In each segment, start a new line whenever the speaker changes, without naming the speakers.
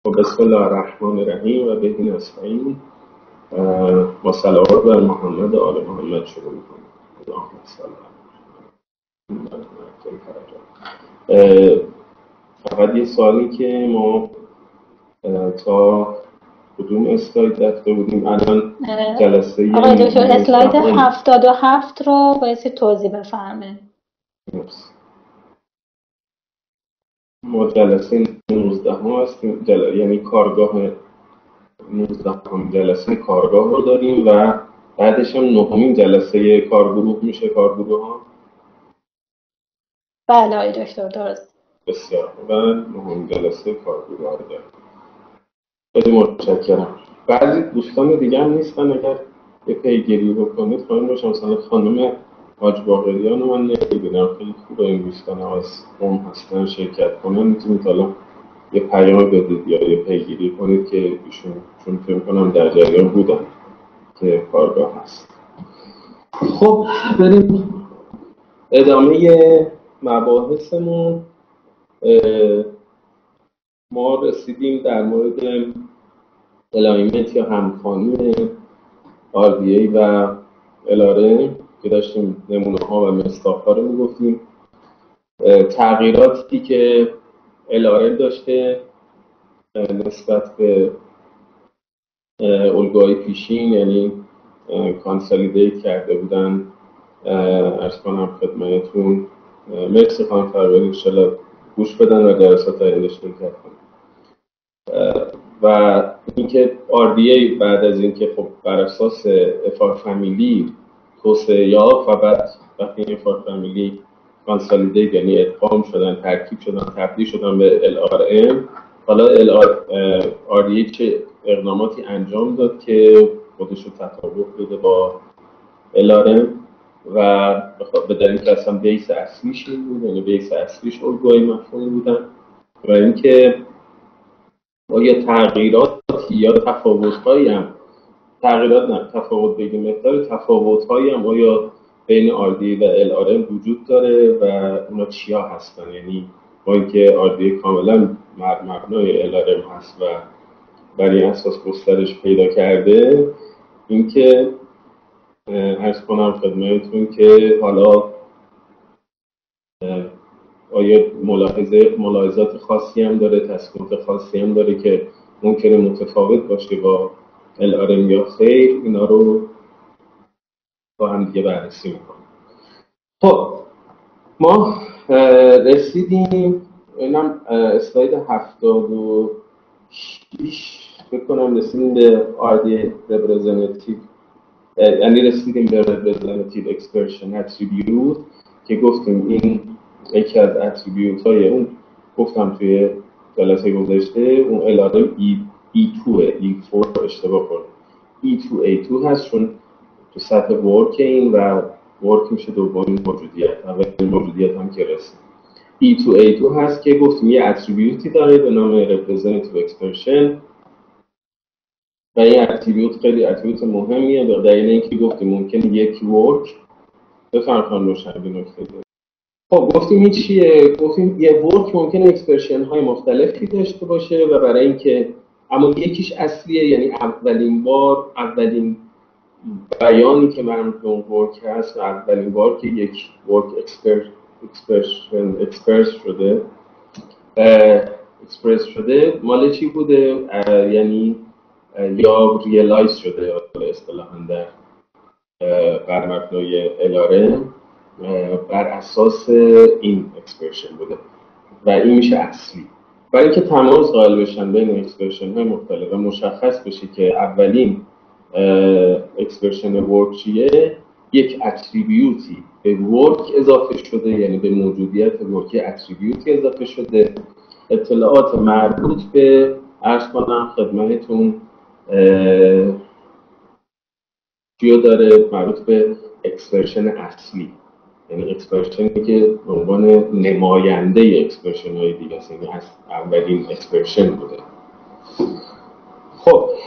بسم الله الرحمن الرحیم و به نستعین. با صلوات بر محمد و آل محمد شروع می‌کنیم. اللهم صل علی. فقط یه سوالی که ما تا کدوم اسلاید رفته بودیم الان جلسه
آقای دکتر اسلاید 77 رو باید توضیح بفرمایید.
ما جلسه 19 هستیم، یعنی کارگاه 19 جلسه کارگاه رو داریم و بعدش هم 9مین جلسه کارگروه میشه. کارگروه ها
بله آقای دکتر درست.
بسیار و 9مین جلسه کارگروه ها رو داریم. خیلی متشکرم. بعضی دوستان دیگه هم نیستن، اگر یه پیگیری بکنید خواهیم باشم. مثلا خانم حاج باقریان رو من نمی‌بینم، خیلی خوبه این دوستان از قم هستن شرکت کنن. میتونید حالا یه پیام بدید یا یه پیگیری کنید که ایشون چون فکر کنم در جریان بودن که کارگاه هست. خب بریم ادامه مباحثمون. ما رسیدیم در مورد الاینمنت یا همخوانی RDA و LRM که داشتیم نمونه ها و مصداق ها رو میگفتیم. تغییراتی که LRM داشته نسبت به الگوهای پیشین، یعنی کانسالیدیت کرده بودن. عرض کنم خدمتتون مرسی خانم فربری، انشالله گوش بدن و جلسات آینده شرکت کنن. و اینکه RDA بعد از اینکه خب بر اساس FR فامیلی توسعه یافت و بعد وقتی این FR فامیلی کانسالیدیت یعنی ادغام شدن، ترکیب شدن، تبدیل شدن به LRM، حالا RDA چه اقداماتی انجام داد که خودش رو تطابق بده با LRM و به دلیل که اصلا بیس اصلیش این بود، یعنی بیس اصلیش الگوهای مفهومی بودن. و اینکه آیا تغییرات یا تفاوت‌هایی هم تفاوت بگیم مقدار تفاوت‌هایی هم آیا بین RDA و LRM وجود داره و اونا چیا هستن؟ یعنی با اینکه RDA کاملا مبنای LRM هست و بر این اساس گسترش پیدا کرده، اینکه عرض کنم خدمتتون که حالا آیا ملاحظات خاصی هم داره، تصمیمات خاصی هم داره که ممکنه متفاوت باشه با LRM یا خیر، اینا رو با هم دیگه بررسی میکنیم. خب ما رسیدیم، اینم اسلاید 76 فکر کنم، رسیدیم به RDA representative، یعنی رسیدیم به representative expression attribute که گفتیم این یکی از اتریبیوت های اون، گفتم توی جلسه گذشته، اون LRM E2 E4 اشتباه کنم E2A2 هست، چون تو سطح ورک این و ورک میشه دومین موجودیت، اولین موجودیت هم که رسید E2A2 هست که گفتیم یه اتریبیوتی داره به نام representative expression و این اتریبیوت خیلی اتریبیوت مهمیه به دلیل اینکه گفتیم ممکنه یک ورک بفرمایید روشن نکته. خب گفتیم این چیه؟ گفتیم یه ورک ممکنه اکسپرشن های مختلفی داشته باشه و برای اینکه اما یکیش اصلیه، یعنی اولین بیانی که مربوط به اون ورک هست و اولین بار که یک ورک اکسپرس شده مال چی بوده؟ یعنی یا ریالایز شده یا اصطلاحاً بر مبنای LRM بر اساس این اکسپرشن بوده و این میشه اصلی. برای اینکه تمایز قائل بشن بین اکسپرشن های مختلف و مشخص بشه که اولین اکسپرشن ورک چیه، یک اتریبیوتی به ورک اضافه شده، یعنی به موجودیت ورک اتریبیوتی اضافه شده، اطلاعات مربوط به عرض کنم خدمتتون چیو داره، مربوط به اکسپرشن اصلی، یعنی اکسپرشنی که به عنوان نماینده اکسپرشن های دیگه است، یعنی اولین اکسپرشن بوده. خب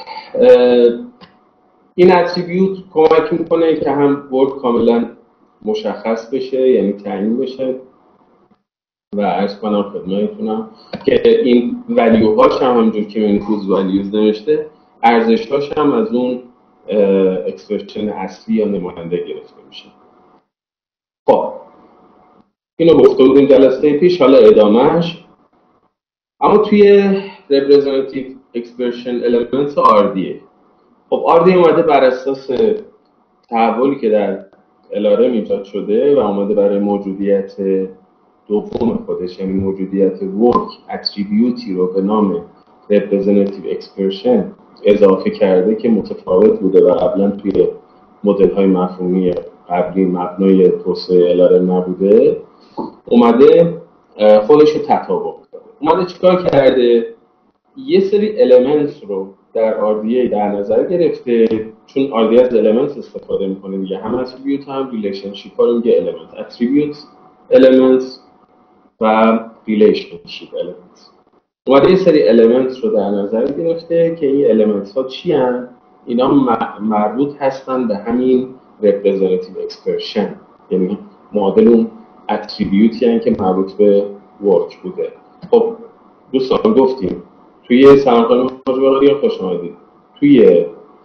این اتریبیوت کمک میکنه که هم ورک کاملا مشخص بشه، یعنی تعیین بشه، و عرض کنم خدمتتونم که این ولیو هاش هم همونجور که مینیفوز ولیوز نوشته ارزش هاش هم از اون اکسپرشن اصلی یا نماینده گرفته میشه. خب اینو گفته بودیم جلسه پیش، حالا ادامهش. اما توی representative expression elements RDA، خب RDA اومده بر اساس تحولی که در LRM ایجاد شده و اومده برای موجودیت دوم خودش، یعنی موجودیت work attributeی رو به نام representative expression اضافه کرده که متفاوت بوده و قبلا توی مدل های مفهومی قبلی مبنای توسعه LRM نبوده. اومده خودش رو تطابق داده. اومده چیکار کرده؟ یه سری elements رو در RDA در نظر گرفته، چون RDA از elements استفاده میکنه دیگه، هم attribute هم relationship ها رو میگه element، attribute elements و relationship elements. اومده یه سری elements رو در نظر گرفته که این elements ها چی هستن؟ اینا مربوط هستن به همین representative expression، یعنی معادل اون attribute یعنی که مربوط به work بوده. خب دوستان گفتیم توی سرمقام ماجراجویی خوش آمدید. توی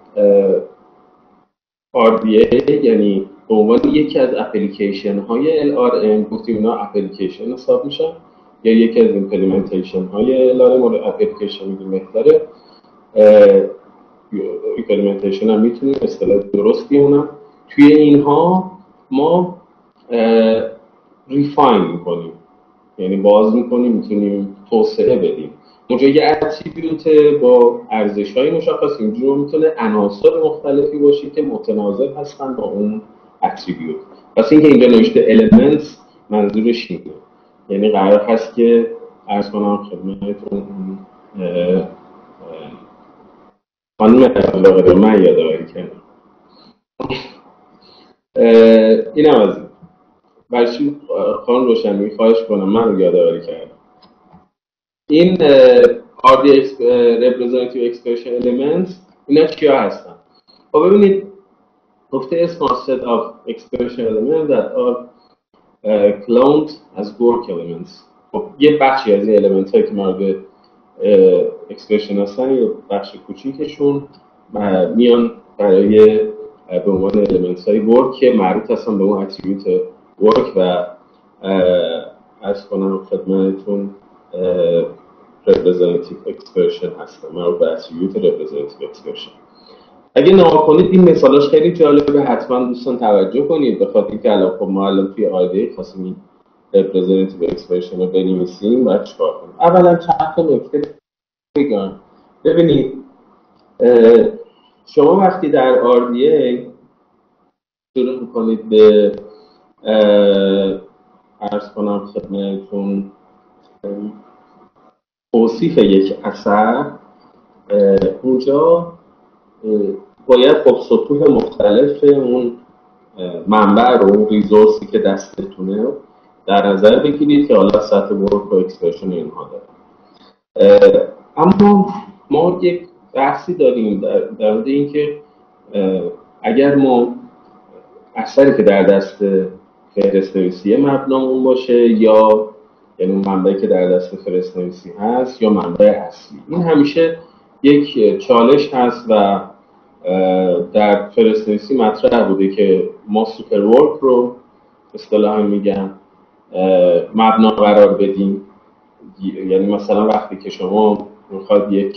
RDA یعنی به عنوان یکی از اپلیکیشن های LRM گفتیم اونا اپلیکیشن حساب میشن، یا یکی از ایمپلیمنتیشن های LRM رو اپلیکیشن میگیم بهتره. ایمپلیمنتیشن هم میتونیم اصطلاح درستی اونم. توی اینها ما ریفاین میکنیم، یعنی باز میکنیم، میتونیم توسعه بدیم. اونجا یه اتریبیوت با ارزش‌های مشخص اینجور میتونه عناصر مختلفی باشه که متناسب هستن با اون اتریبیوت. پس اینکه اینجا نوشته elements منظورش اینه، یعنی قرار هست که عرض کنم خدمتتون خانم علاقه من یادآوری کردم. اینم از این. برشی خانم روشنی خواهش کنم من رو یادآوری کردم. این RDA representative expression elements اینا چیا هستن؟ خب ببینید گفته اسم set of expression elements that are cloned as work elements. خب یه بخشی از این elements هایی که مربوط به expression هستن، یه بخش کوچیکشون میان برای به عنوان elements های work که مربوط هستن به اون attribute work و از کنم خدمتتون representative expression هستن، مربوط به attribute representative expression. اگه نگاه کنید این مثالاش خیلی جالبه، حتما دوستان توجه کنید، به خاطر اینکه الان خب ما الان توی RDA خواستیم این representative expression رو بنویسیم، باید چیکار کنیم؟ اولا چند تا نکته بگم. ببینید شما وقتی در RDA شروع میکنید به عرض کنم خدمتتون توصیف یک اثر، اونجا باید خب سطوح مختلف اون منبع رو، اون ریزورسی که دستتونه در نظر بگیرید که حالا سطح ورک و اکسپرشن اینها داره. اما ما یک بحثی داریم در مورد اینکه اگر ما اثری که در دست فهرست‌نویسی مبنامون باشه یا یعنی اون منبعی که در دست فهرست‌نویسی هست یا منبع اصلی، این همیشه یک چالش هست و در فهرست‌نویسی مطرح بوده که ما سوپر ورک رو اصطلاحاً میگن مبنا قرار بدیم. یعنی مثلا وقتی که شما میخواد یک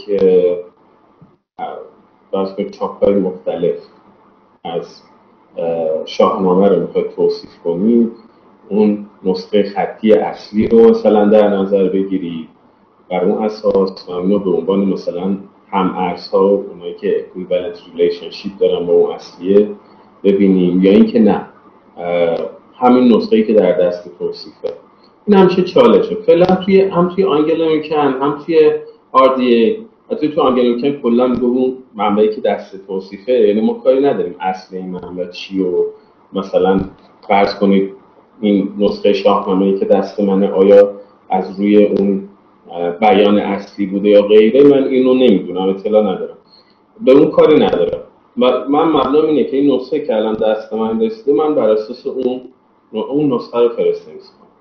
چاپ‌های مختلف از شاهنامه رو میخواد توصیف کنید، اون نسخه خطی اصلی رو مثلا در نظر بگیرید، بر اون اساس و اونو به عنوان مثلا هم ارزها و اونایی که equivalent relationship دارن با اون اصلیه ببینیم، یا اینکه نه همین نسخه‌ای که در دست توصیفه. این همیشه چالشه. فعلا هم توی آنگلومیکن هم توی RDA، حتی تو آنگلومیکن کلا به اون منبعی که دست توصیفه، یعنی ما کاری نداریم اصل این منبع چی و مثلا فرض کنید این نسخه شاهنامه‌ای که دست منه آیا از روی اون بیان اصلی بوده یا غیره، من اینو نمیدونم، اطلاع ندارم، به اون کاری ندارم. من مبنام اینه که این نسخه که الان دست من رسیده، من بر اساس اون نسخه رو فرستادم.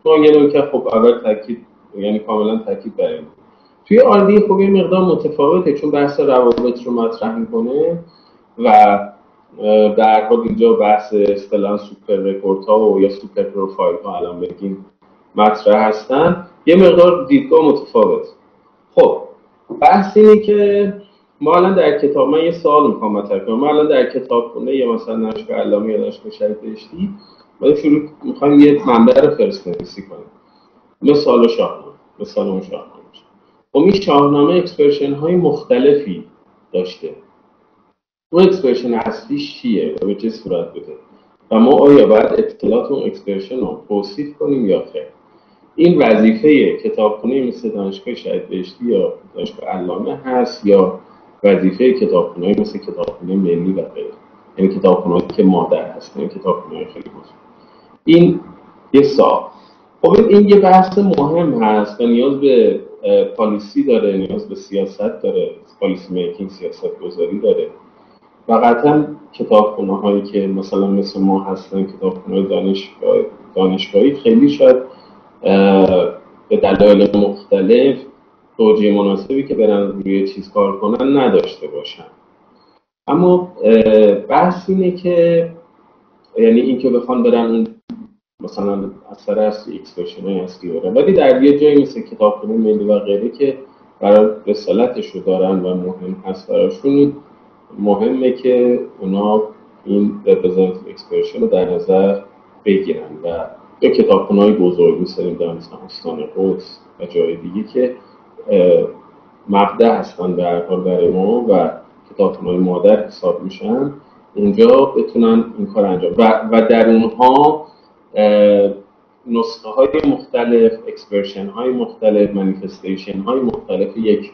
ما یه که خب اول تاکید، یعنی کاملا تاکید بر این. توی آردی خب یه مقدار متفاوته، چون بحث روابط رو مطرح میکنه و در حال اینجا بحث اصطلاحاً سوپر رپورت ها و یا سوپر پروفایل ها الان بگیم مطرح هستن، یه مقدار دیدگاه متفاوت. خب بحث اینه که ما الان در کتاب، من یه سوال میخوام مطرح کنم، ما الان در کتابخونه یا مثلا دانشگاه علامه یا دانشگاه شریف بهشتی ما شروع میخوایم یه منبع رو فهرست‌نویسی کنیم، مثال شاهنامه، مثال اون شاهنامه. خب این شاهنامه اکسپرشن های مختلفی داشته. اون اکسپرشن اصلیش چیه و به چه صورت بوده و ما آیا باید اطلاعات اون اکسپرشن رو توصیف کنیم یا خیر؟ این وظیفه کتابخونه مثل دانشگاه شهید بهشتی یا دانشگاه علامه هست یا وظیفه کتابخونه مثل کتابخونه ملی و غیره، یعنی کتابخونه‌ای که مادر هست، یعنی کتابخونه خیلی بزرگ. این یه سوال. خب این یه بحث مهم هست و نیاز به پالیسی داره، نیاز به سیاست داره، پالیسی میکینگ، سیاست گذاری داره و قطعا کتابخونه‌هایی که مثلا مثل ما هستن، کتابخونه دانشگاهی خیلی شاید به دلایل مختلف توجیه مناسبی که برن روی چیز کار کنن نداشته باشن. اما بحث اینه که یعنی این که بخوان برن مثلا اثر اصلی اکسپرشن‌های اصلی برن، ولی در یه جایی مثل کتابخونه ملی و غیره که برای رسالتش رو دارن و مهم هست براشون، مهمه که اونا این representative expression رو در نظر بگیرن و یا کتابخونه‌های بزرگ مثل دانشگاه آستان قدس و جای دیگه که مبدأ هستن به هر حال برای ما و کتابخونه‌های مادر حساب میشن، اونجا بتونن این کار انجام و در اونها نسخه های مختلف، اکسپرشن های مختلف، مانیفستیشن های مختلف یک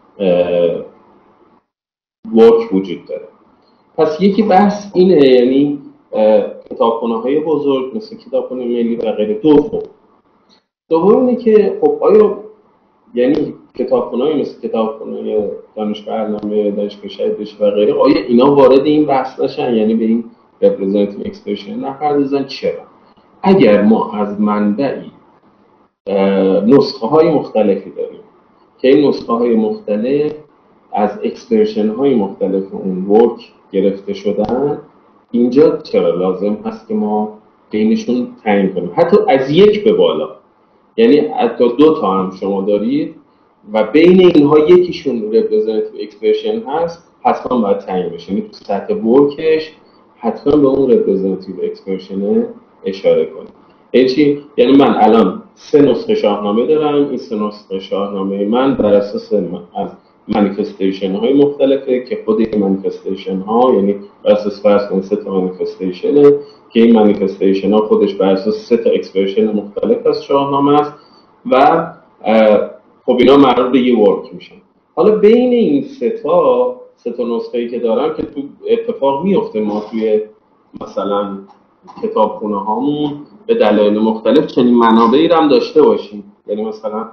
ورک وجود داره. پس یکی بحث اینه، یعنی کتابخونه‌های بزرگ مثل کتابخونه ملی و غیره. دوم اینه که خب آیا یعنی کتابخونه‌های مثل کتابخونه دانشگاه علامه، دانشگاه شهید بهشتی و غیره، آیا اینا وارد این بحث نشن، یعنی به این representative expression نپردازن؟ چرا؟ اگر ما از منبعی نسخه های مختلفی داریم که این نسخه های مختلف از اکسپرشن های مختلف اون ورک گرفته شدن، اینجا چرا لازم هست که ما بینشون تعیین کنیم، حتی از یک به بالا، یعنی حتی 2 تا هم شما دارید و بین اینها یکیشون representative expression هست، حتما باید تعیین بشه، یعنی تو سطح ورکش حتما به اون representative expression اشاره کنید. یعنی من الان 3 نسخه شاهنامه دارم، این 3 نسخه شاهنامه من بر اساس از مانیفستیشن های مختلفه که خود این مانیفستیشن ها، یعنی بر اساس فرض کنید 3 تا مانیفستیشنه که این مانیفستیشن ها خودش بر اساس 3 تا اکسپرشن مختلف از شاهنامه است و خب اینا مربوط به یه ورک میشن. حالا بین این 3 تا نسخه‌ای که دارم که تو اتفاق میفته ما توی مثلا کتابخونه هامون به دلایل مختلف چنین منابعی هم داشته باشیم، یعنی مثلا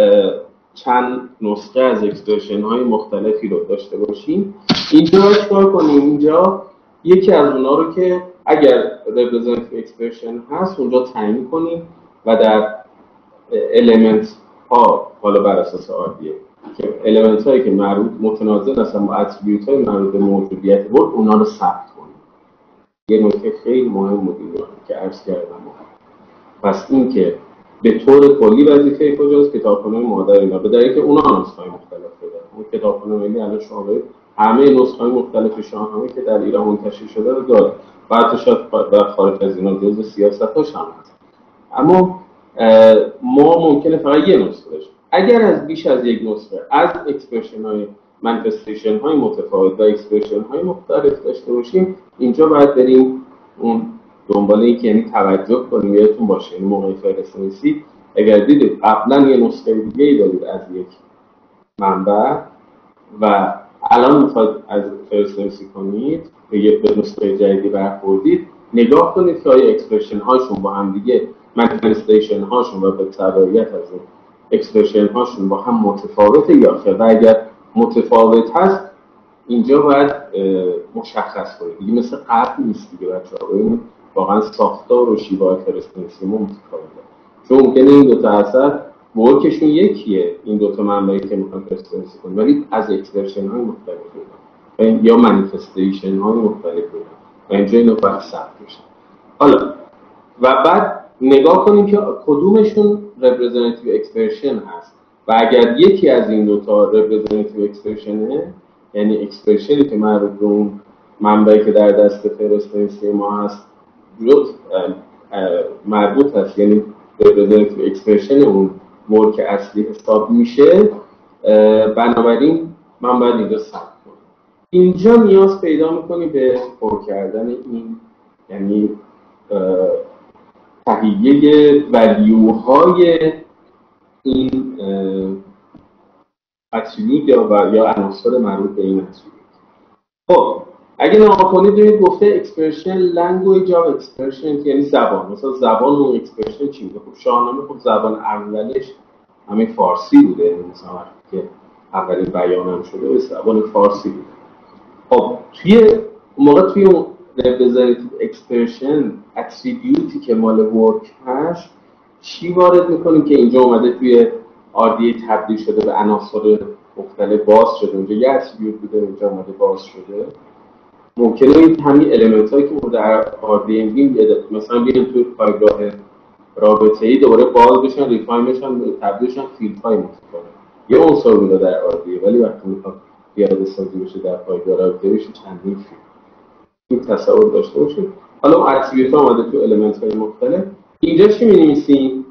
چند نسخه از اکسپرشن های مختلفی رو داشته باشیم. اینجا چیکار کنیم؟ اینجا یکی از اونا رو که اگر representative expression هست اونجا تعیین کنیم و در element ها، حالا بر اساس آردیه که element هایی که مربوط متناظر هستن با اتریبیوت های مربوط به موجودیت ورک، اونا رو ثبت کنیم. یه نکته خیلی مهم بود که عرض کردم. پس این که به طور کلی وظیفه کجاست؟ کتابخونه مادر اینا، به دلیلی که اونا نسخه‌های مختلف دارن. اون کتابخونه ملی الان شما همه نسخه‌های مختلف شاهنامه که در ایران منتشر شده رو داره. بعد شاید در خارج از اینا جزء سیاست‌هاش هم هست. اما ما ممکنه فقط یه نسخه داشته. اگر از بیش از یک نسخه از اکسپرشن‌های مانیفستیشن‌های متفاوت و اکسپرشن‌های مختلف داشته باشیم، اینجا باید بریم اون دنبال این که یعنی توجه کنیم. یادتون باشه این موقع فهرست‌نویسی اگر دیدید قبلا یه نسخه دیگه‌ای دارید از یک منبع و الان میخواید از فهرست‌نویسی کنید به نسخه جدیدی برخوردید، نگاه کنید که آیا اکسپرشن هاشون با هم دیگه، مانیفستیشن هاشون و به تبعیت از اون اکسپرشن هاشون با هم متفاوته یا خیر، و اگر متفاوت هست اینجا باید مشخص کنید. دیگه مثل قبل نیست دیگه بچه‌ها، واقعا ساختار و شیوه فهرست‌نویسی ما متفاوته. چون ممکنه این دوتا اثر ورکشون یکیه، این دوتا منبعی که میخوان پرسپرسی کنن، ولی از اکسپرشن های مختلف بودن یا منیفستیشن های مختلف بودن و اینجا اینو باید ثبت بشه. حالا و بعد نگاه کنیم که کدومشون رپرزنتیو اکسپرشن هست و اگر یکی از این دوتا رپرزنتیو اکسپرشنه، یعنی اکسپرشنی که مربوط به اون منبعی که در دست فرستنسی ما هست مربوط هست، یعنی رپرزنتیو اکسپرشن اون ورک اصلی حساب میشه، بنابراین من باید اینجا ثبت کنم. اینجا نیاز پیدا میکنی به پر کردن این، یعنی تهیه ولیوهای این اتریبیوت یا عناصر مربوط به این اتریبیوت. خب اگه نگاه کنید ببینید گفته اکسپرشن لنگویج آف اکسپرشن، یعنی زبان. مثلا زبان اون اکسپرشن چی بوده؟ خب شاهنامه خب زبان اولش همین فارسی بوده، مثلا که اولین بیانم شده به زبان فارسی بوده. خب توی موقع توی representative expression اتریبیوتی که مال ورک هست چی وارد میکنیم که اینجا اومده توی RDA تبدیل شده به عناصر مختلف باز شده، اونجا یه اتریبیوت بوده اونجا اومده باز شده. ممکنه این همین المنت هایی که ما در RDA میگیم مثلا بیان توی پایگاه رابطه‌ای دوباره باز بشن، ریفاین بشن، تبدیل بشن فیلد های مختلف. یه عنصر بوده در RDA ولی وقتی میخواد پیاده سازی بشه در پایگاه رابطه‌ای بشه چندین فیلد. این تصور داشته باشید. حالا اون اتریبیوت ها اومده تو المنت های مختلف. اینجا چی می‌نویسیم؟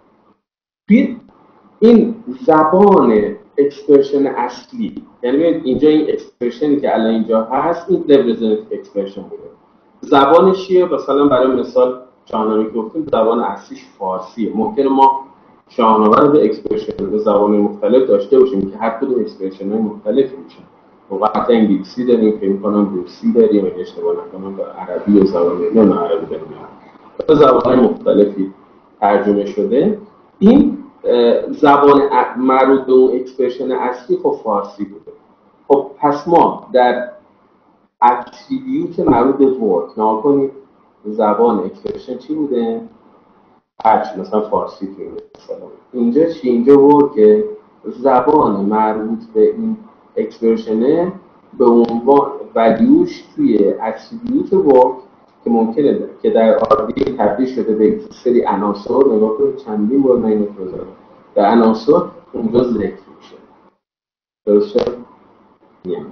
این زبان اکسپرشن اصلی، یعنی اینجا این اکسپرشنی که الان اینجا هست این رپرزنتیو اکسپرشن بوده. زبانش چیه؟ مثلا برای مثال شاهنامه که گفتیم زبان اصلیش فارسیه. ممکنه ما شاهنامه رو به اکسپرشن به زبان مختلف داشته باشیم که هر کدوم اکسپرشن های مختلفی میشن. وقت انگلیسی داریم، فکر می‌کنم روسی داریم، اگه اشتباه نکنم به عربی و زبان عربی داریم. به زبان مختلفی ترجمه شده. این زبان مربوط به اون اکسپرشن اصلی خب فارسی بوده. خب پس ما در اتریبیوت مربوط به ورک نگاه کنید زبان اکسپرشن چی بوده؟ مثلا فارسی توی مثلا اینجا چی؟ اینجا ورک زبان مربوط به این اکسپرشنه به عنوان ولیوش توی اتریبیوت ورک که ممکنه که در RDA تبدیل شده به سری عناصر. نگاه کنید چندین بار من اینو بذارم در عناصر اونجا ذکر میشه. درسته؟ یعنی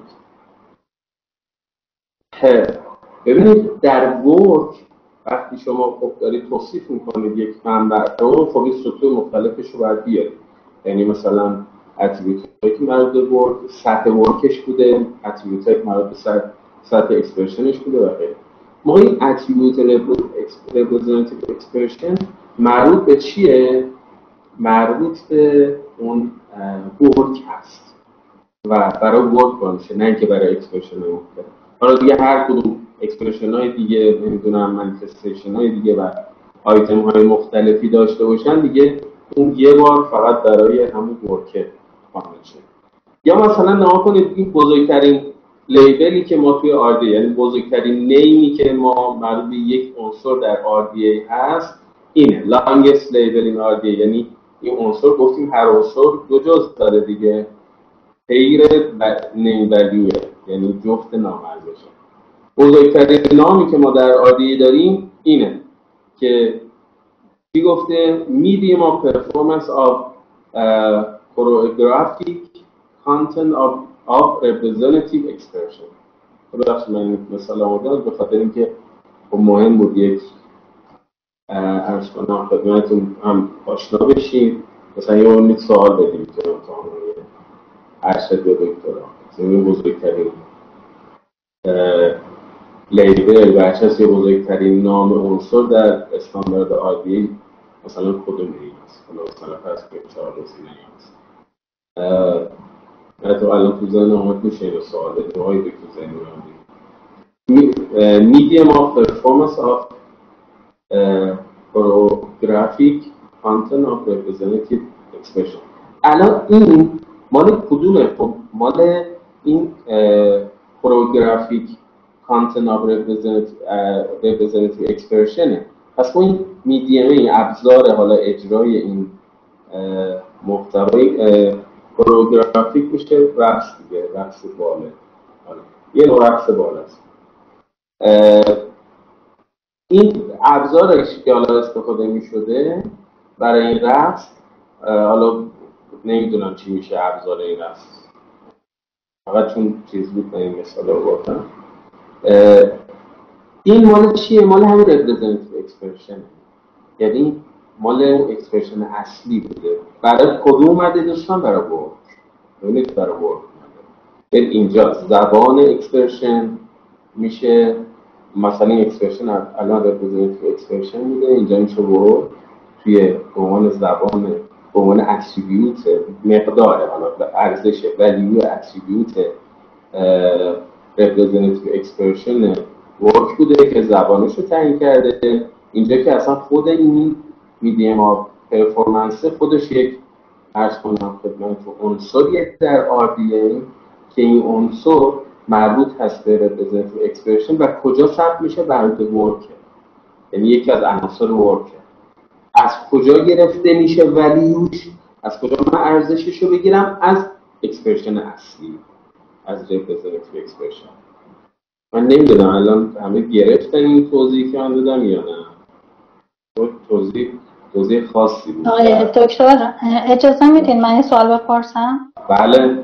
ببینید در ورک وقتی شما خب دارید توصیف میکنید یک منبع رو، خب این سطوح مختلفش رو باید بیارید. یعنی مثلا اتریبیوت هایی که مربوط به ورک سطح ورکش بوده، اتریبیوت هایی که مربوط به سطح اکسپرشنش بوده و غیره. ما این اتریبیوت رپرزنتیو اکسپرشن مربوط به چیه؟ مربوط به اون ورک هست و برای ورک باشه، نه اینکه برای اکسپرشن مختلف. حالا دیگه هر کدوم اکسپرشن های دیگه نمیدونم منیفستیشن های دیگه و آیتم های مختلفی داشته باشن دیگه اون یه بار فقط برای همون ورک کامل شه. یا مثلا نگاه کنید این بزرگترین لیبلی که ما توی RDA، یعنی بزرگترین نیمی که ما مربوط به یک عنصر در RDA هست اینه longest label in RDA. یعنی این عنصر گفتیم هر عنصر دو جزء داره دیگه، غیر نیم ولیوه یعنی جفت نام ارزشه. بزرگترین نامی که ما در RDA داریم اینه که چی گفته؟ medium of performance of choreographic content of representative expression. ببخشید من مثال آوردم به خاطر اینکه مهم بود یک عرض کنم خدمتتون هم آشنا بشید. مثلا یه اون سوال بدیم که امتحان ارشد یا دکترا، مثلا این بزرگترین لیبل و اساسی بزرگترین نام عنصر در استاندارد RDA مثلا کدوم هست؟ مثلا فرض کنید 4 گزینه هست. حتی الان تو ذهن اومد میشه اینو سوال بدیم آقای دکتر زینورانی. medium of performance of choreographic content of representative expression. الان این مال کدومه؟ مال این choreographic content of representative expression. پس ما این میدیم این ابزار حالا اجرای این محتوای کوریوگرافیک میشه رقص دیگه، رقص باله. یه نوع رقص بالاست. این ابزارش که حالا استفاده میشده برای این رقص، حالا نمیدونم چی میشه ابزار این رقص، فقط چون چیز بود این مثال رو گفتم. این مال چیه؟ مال همین representative expression، یعنی مال اکسپرشن اصلی بوده. برای کدوم اومده دوستان؟ برای ورک. ببینید برای ورک اومده. اینجا زبان اکسپرشن میشه، مثلا این اکسپرشن الان representative اکسپرشن میده، اینجا میشه ورک توی به عنوان زبان، به عنوان اتریبیوت مقداره، حالا ارزش ولیو اتریبیوت representative expression ورک بوده که زبانش رو تعیین کرده. اینجا که اصلا خود این میدیم ها پرفورمنس خودش یک عرض کنم خدمتتون عنصریه در RDA که این عنصر مربوط هست به representative expression و کجا ثبت میشه؟ برای ورک، یعنی یکی از عناصر ورک. از کجا گرفته میشه ولیوش؟ از کجا من ارزشش رو بگیرم؟ از اکسپرشن اصلی، از representative expression. من نمیدونم الان همه گرفتن این توضیحی که من دادم یا نه؟ توضیح خاصی بود.
آقای دکتر اجازه میدین من این سوال بپرسم؟
بله.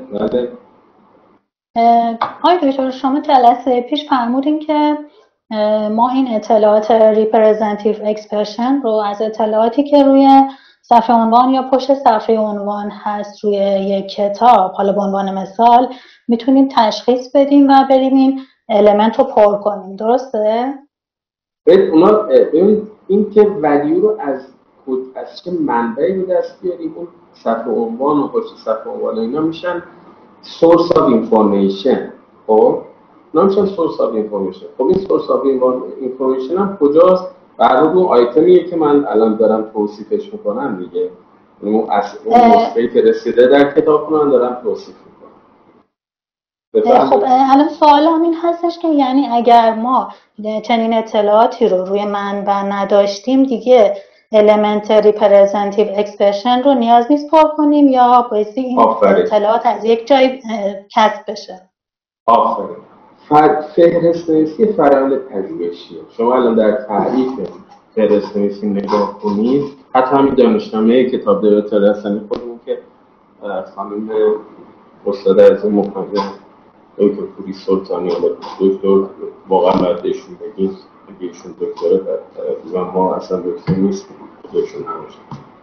آقای دکتر شما جلسه پیش فرمودین که ما این اطلاعات representative expression رو از اطلاعاتی که روی صفحه عنوان یا پشت صفحه عنوان هست روی یک کتاب، حالا به عنوان مثال، میتونیم تشخیص بدیم و بریم این المنت رو پر کنیم، درسته؟
ببینید این که ولیو رو از چه منبعی به دست بیاریم، اون صفحه عنوان و پشت صفحه عنوان اینا میشن source of information. خب اینا میشن source of information. خب این source of information هم کجاست؟ برای اون آیتمیه که من الان دارم توصیفش میکنم دیگه، اون نسخه‌ای که رسیده در کتاب من دارم توصیف میکنم.
خب الان سوالم این هستش که یعنی اگر ما چنین اطلاعاتی رو روی منبع نداشتیم دیگه element representative expression رو نیاز نیست پر کنیم یا بایستی این اطلاعات از یک جای کسب بشه؟
آفرین. فهرست‌نویسی فرآیند پژوهشیه. شما الان در تعریف فهرست‌نویسی نگاه کنید، حتی همین دانشنامه کتاب دیرکتور رسانی خودمون که خانم استاد از مقدم دکتر پوری سلطانی، حالا دکتر واقعا باید بهشون بگیم ایشون دکتره و ما اصلا دکتر نیستیم، خودشون نمیشه.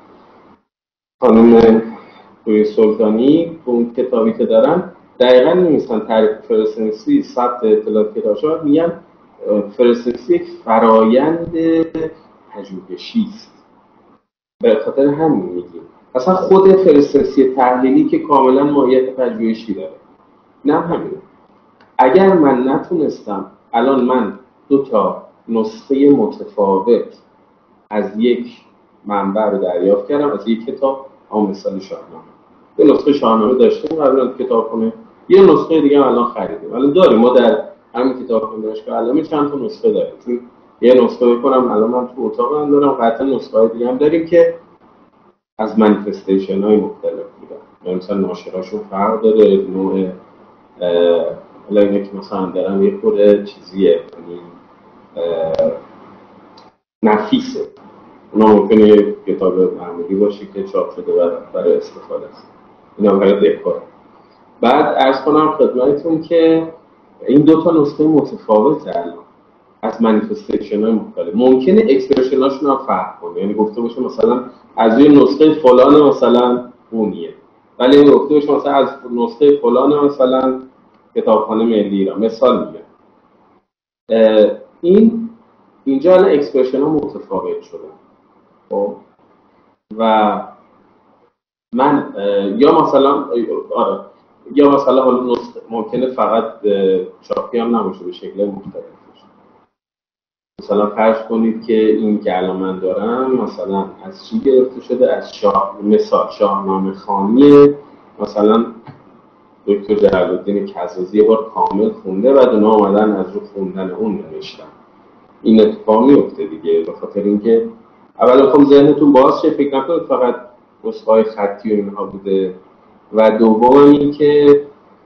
خانم پوری سلطانی اون کتابی که دارن دقیقا نمیستن تعریف فهرست‌نویسی ثبت اطلاعات کتابشون، میگن فهرست‌نویسی یک فرایند پژوهشی است. به خاطر همین میگیم اصلا خود فهرست‌نویسی تحلیلی که کاملا ماهیت پژوهشی داره. نه همین. اگر من نتونستم الان من 2 نسخه متفاوت از یک منبع رو دریافت کردم، از یک کتاب، مثال شاهنامه، یه نسخه شاهنامه داشتیم قبلا کتابخونه، یه نسخه دیگه الان خریدیم، الان داریم ما در همین کتابخونه دانشگاه علمی چند تا نسخه داریم، چون یه نسخه بکنم الان من تو اتاقم دارم، قطعا نسخه‌های دیگه هم داریم که از منیفستیشن‌های مختلف بودن، مثلا ناشراشون فرق داره، نوع حالا اینه که مثلا دارم یه خورده چیزیه، یعنی نفیسه، اونا ممکنه یه کتاب معمولی باشه که چاپ شده و برای استفاده است، اینا برای دکار. بعد عرض کنم خدمتتون که این 2 نسخه متفاوت الان از منیفستیشن‌های مختلف، ممکنه اکسپرشن‌هاشون هم فرق کنه، یعنی گفته باشه مثلا از یه نسخه فلان مثلا اونیه، ولی این گفته باشه مثلا از نسخه فلان مثلا کتابخانه ملی ایران، مثال میگم. اینجا الان اکسپرشن‌ها متفاوت شدن. خب و من یا مثلا یا مثلا حالا نسخه ممکنه فقط چاپی هم نباشه، به شکل مختلف باشه. مثلا فرض کنید که این که الان من دارم مثلا از چی گرفته شده؟ از مثال شاهنامه خوانی مثلا دکتر جلال‌الدین کظازی یه بار کامل خونده، بعد اونا اومدن از رو خوندن اون نوشتن. این اتفاق میفته دیگه، به خاطر اینکه اولا خب ذهنتون باز شه، فکر نکنید فقط نسخه‌های خطی و اینها بوده. و دوم این که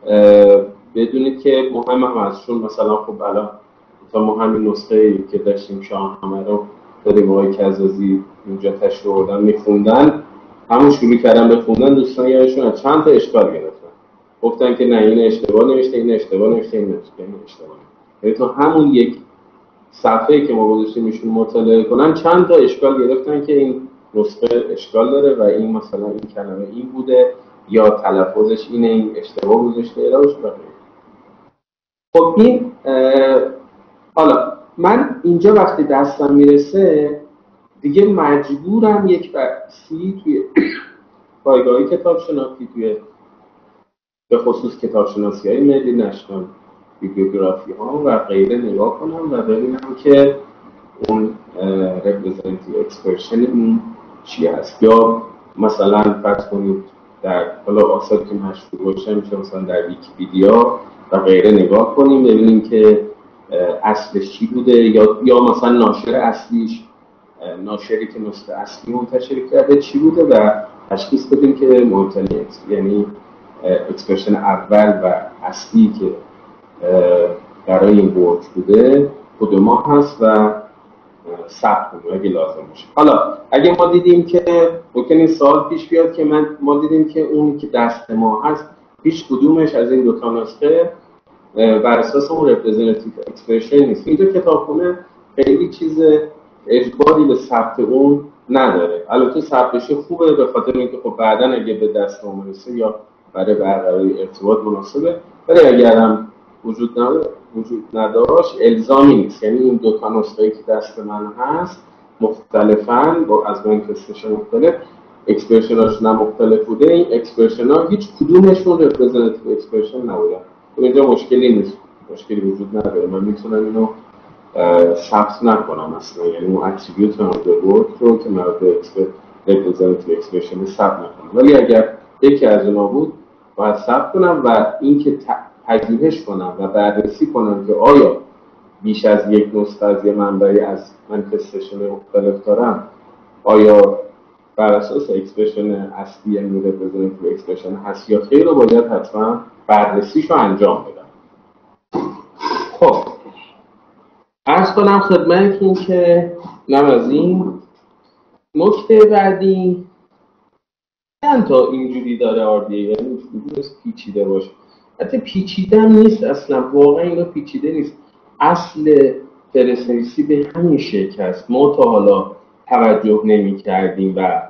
بدونید که مهم هم هست، چون مثلا خب الان ما همین نسخه‌ای که داشتیم شاهنامه رو داریم آقای کزازی اونجا تشریح آوردن میخوندن، همون شروع کردن بخوندن، دوستان یادشون از چند تا اشکال گرفتن، گفتن که نه این اشتباه نوشته، این اشتباه نوشته، این اشتباه. یعنی تو همون یک صفحه‌ای که ما گذاشتیم ایشون مطالعه کنن چند تا اشکال گرفتن که این نسخه اشکال داره و این مثلا این کلمه این بوده یا تلفظش اینه، این اشتباه گذاشته اراش بقیه. خب این حالا من اینجا وقتی دستم میرسه دیگه مجبورم یک بحثی توی پایگاهی کتاب شناسی، توی به خصوص کتاب شناسی های ملی نشنال بیبلیوگرافی ها و غیره نگاه کنم و ببینم که اون representative expression این چی هست. یا مثلا فرض کنید در حالا آثاری که مشهور باشه میشه مثلا در ویکی‌پدیا و غیره نگاه کنیم ببینیم که اصلش چی بوده، یا مثلا ناشر اصلیش، ناشری که نسخه اصلی منتشر کرده چی بوده و تشخیص بدیم که مهمترین یعنی اکسپرشن اول و اصلی که برای این ورک بوده کدوم هست و ثبت کنیم اگه لازم باشه. حالا اگه ما دیدیم که ممکنه سوال پیش بیاد که ما دیدیم که اون که دست ما هست هیچ کدومش از این دو تا نسخه بر اساس اون رپرزنتیو اکسپرشن نیست. اینجا کتابخونه خیلی چیز اجباری به ثبت اون نداره. البته ثبتش خوبه به خاطر اینکه خب بعداً اگه به دست ما برسه یا برای برقراری ارتباط مناسبه، ولی اگر هم وجود نداشت الزامی نیست. یعنی این دو تا نسخه‌ای که دست من هست مختلفاً با از مانیفستیشن مختلف، اکسپرشن‌هاشون هم مختلف بوده. این اکسپرشن‌ها هیچ کدومشون رپرزنتیو اکسپرشن نبودن. اینجا مشکلی نیست، مشکلی وجود نداره. من میتونم اینو ثبت نکنم اصلا، یعنی اون اتریبیوت مورد ورک رو که مورد رپرزنتیو اکسپرشن ثبت نکنم. ولی اگر یکی از اونا بود باید ثبت کنم و اینکه تجزیهش کنم و بررسی کنم که آیا بیش از یک نسخه از یه منبعی از مانیفستیشن مختلف دارم، آیا بر اساس اکسپرشن اصلی یعنی رپرزنتیو اکسپرشن هست یا خیر، رو باید حتما بررسیشو انجام بدم. خب عرض کنم خدمتتون که نم از این نکته بعدی چند تا اینجوری داره آردیه، یعنی درست پیچیده باشه. حتی پیچیده نیست اصلا، واقعا اینا پیچیده نیست. اصل فرسنویسی به همین شکل است. ما تا حالا توجه نمی کردیم و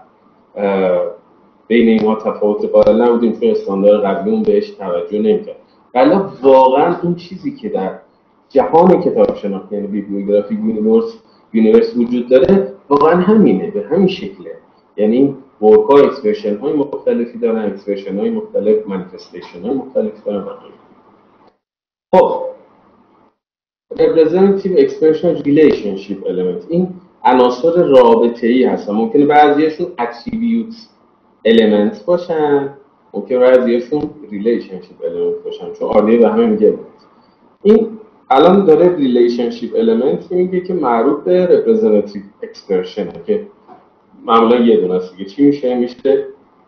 بین اینها تفاوت قائل نبودیم چون استاندارد قبلیمون بهش توجه نمی کرد. ولی واقعا اون چیزی که در جهان کتاب شناختی یعنی بیبلیوگرافی یونیورس وجود داره واقعا همینه، به همین شکله. یعنی ورک ها اکسپرشن های مختلفی دارن، اکسپرشن های مختلف، مانیفستیشن های مختلفی دارن. خب representative expression relationship element این عناصر رابطه‌ای هستن. ممکنه بعضیشون attributes element باشن، ممکنه بعضیشون relationship element باشن، چون آردیه به همه میگه. این الان داره relationship element میگه که معروف به representative expression که معمولا یه دونه است دیگه. چی میشه؟ میشه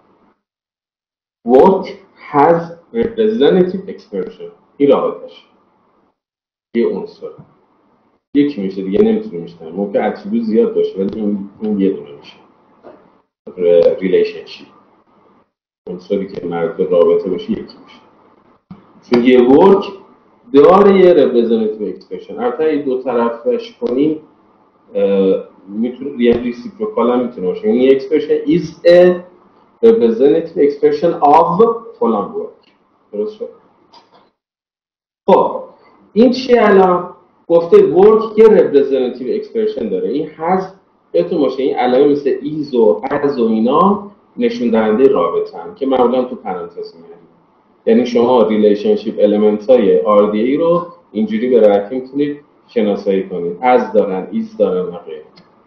work has representative expression. این راحتش یه عنصر یکی میشه دیگه، نمیتونه میشه. ممکن اتریبیوت زیاد باشه ولی این یه دونه میشه ریلیشنشیپ. عنصری که مربوط به رابطه باشه یکی میشه، چون یه ورک داره یه رپرزنتیو اکسپرشن. البته دو طرفش کنیم میتونه ریسیپروکال هم میتونه باشه. یعنی اکسپرشن is a representative expression of فلان ورک. درست شد؟ خب این چی الان گفته ورک یه رپرزنتیو اکسپرشن داره. این هست بهتون باشه این علائم مثل ایز و از و اینا نشون دهنده رابطه هم که معمولا تو پرانتز میاد. یعنی شما ریلیشنشیپ المنت های RDA رو اینجوری به راحتی میتونید شناسایی کنید. از دارن، ایز دارن و غیره.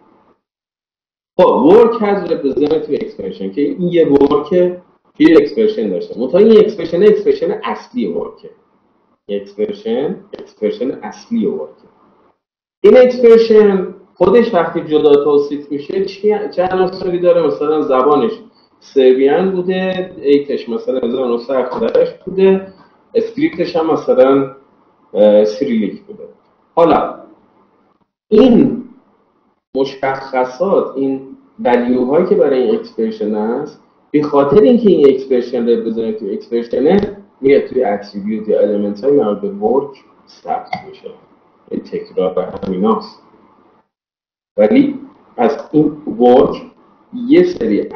خب ورک هز رپرزنتیو اکسپرشن که این یه ورک یه اکسپرشن داشته. منتها این اکسپرشن اصلی ورکه. اکسپرشن اصلی ورکه. این اکسپرشن خودش وقتی جدا توصیف میشه چه عناصری داره؟ مثلا زبانش سربیان بوده، ایتش مثلا 1978 بوده، اسکریپتش هم مثلا سیریلیک بوده. حالا این مشخصات، این ولیوهایی که برای این اکسپرشن هست، به خاطر اینکه این اکسپرشن رپرزنتیو اکسپرشنه میاد توی اتریبیوت یا المنت های مربوط به ورک ثبت میشه. این تکرار به همیناست. ولی از این ورک یه سری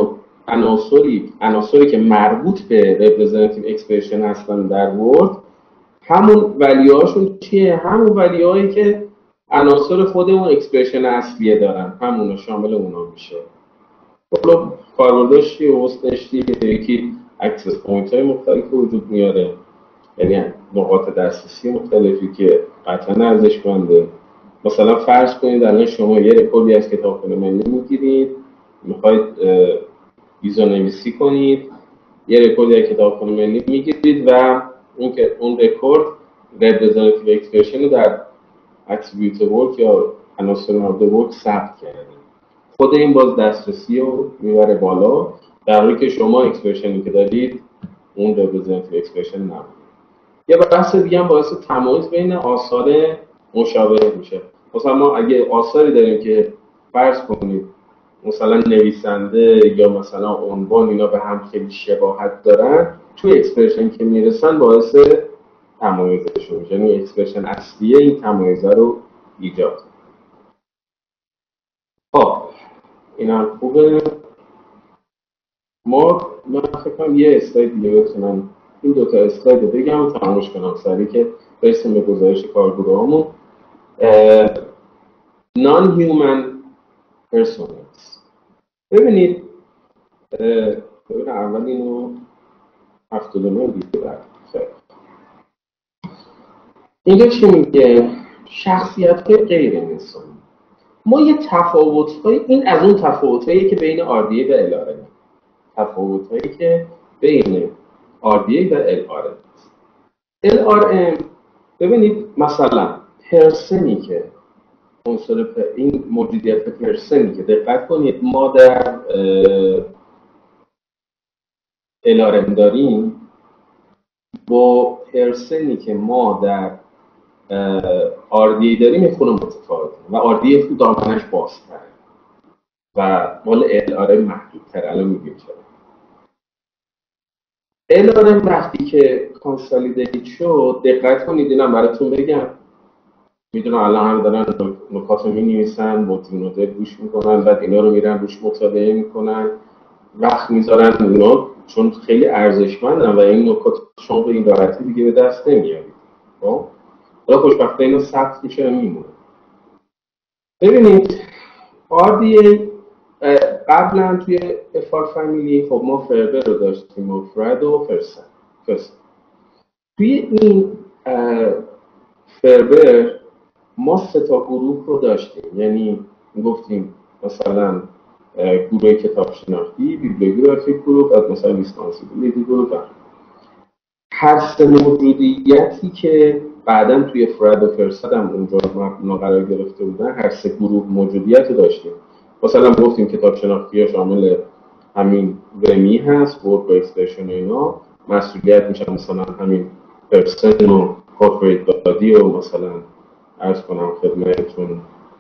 عناصری که مربوط به رپرزنتیو اکسپرشن هستن در ورک، همون ولیوهاشون چیه؟ همون ولیوهایی که عناصر خود اون اکسپرشن اصلیه دارن، همون شامل اونا میشه. حالا کاربردش چیه؟ وسطش چیه؟ یکی اکسس پوینت های مختلف وجود میاره، یعنی نقاط دسترسی مختلفی که قطعا ارزشمنده. مثلا فرض کنید الان شما یه رکوردی از کتابخونه ملی میگیرید، میخواید ویزا نویسی کنید، یه رکوردی از کتابخونه ملی میگیرید و اون رکورد رپرزنتیو اکسپرشن رو در اتریبیوت ورک یا عناصر مربوط به ورک ثبت کردید. خود این باز دسترسی رو میبره بالا، در حالی که شما اکسپرشنی که دارید اون رپرزنتیو اکسپرشن نبود. یه بحث دیگه هم باعث تمایز بین آثار مشابه میشه. مثلا ما اگه آثاری داریم که فرض کنید مثلا نویسنده یا مثلا عنوان اینا به هم خیلی شباهت دارن، توی اکسپرشن که میرسن باعث تمایزشون میشه، یعنی اکسپرشن اصلیه این تمایزه رو ایجاد. خب این هم خوبه. من فکر کنم یه اسلاید دیگه بتونم این دوتا اسلاید رو بگم و تمامش کنم سریع که برسیم به گزارش کارگروه هامون. Non-human personas. ببینید اول اینو 79 دیگه بعد اینجا چی میگه؟ شخصیت های غیر انسانی. ما یه تفاوت های، این از اون تفاوت هایی که بین RDA و LRM، تفاوت هایی که بین RDA و LRM. ببینید مثلا پرسنی که عنصر این موجودیت پرسنی که دقت کنید ما در LRM داریم با پرسنی که ما در RDA داریم یه خونه متفاوته و RDA دامنش بازتره و مال LRM محدودتره. الان میگیم چرا. LRM وقتی که کانسالیدیت شد، دقت کنید اینم براتون بگم، میدونم الان هم دارن نکات رو می‌نویسن، مدیر گوش میکنن، بعد اینا رو میرن روش مطالعه میکنن، وقت میذارن اونا، چون خیلی ارزشمندن و این نکات شما به این راحتی دیگه به دست نمیارید. خب حالا خوشبختانه اینا ثبت میشه و میمونه. ببینید RDA قبلا توی افار فامیلی خب ما فربر رو داشتیم و فرد و فرسن. توی این فربر ما 3 تا گروه رو داشتیم، یعنی گفتیم مثلا گروه کتاب شناختی، بیبلیوگرافیک گروه، بعد مثلا ریسپانسیبیلیتی گروه. هر 3 موجودیتی که بعداً توی فرد و فرسد هم اونجا قرار گرفته بودن، هر 3 گروه موجودیت رو داشتیم. مثلا گفتیم کتاب شناختی شامل همین ومی هست، ورک و اکسپرشن و اینا، مسئولیت میشن مثلا همین پرسن و کورپوریت بادی و مثلا عرض کنم خدمتتون